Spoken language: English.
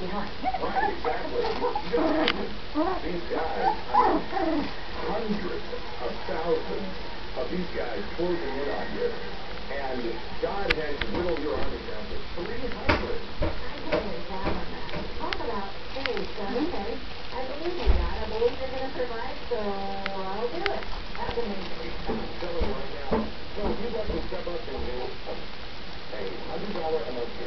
behind. Right, exactly. These guys, hundreds of thousands of these guys closing in on you. And God has whittled your army down to 300. I wouldn't have down on that. Talk about faith. Okay, I believe you, God. I believe you're going to provide, so I'll do it. That's amazing. I'm telling you right now, so if you'd like to step up and do a $100 a month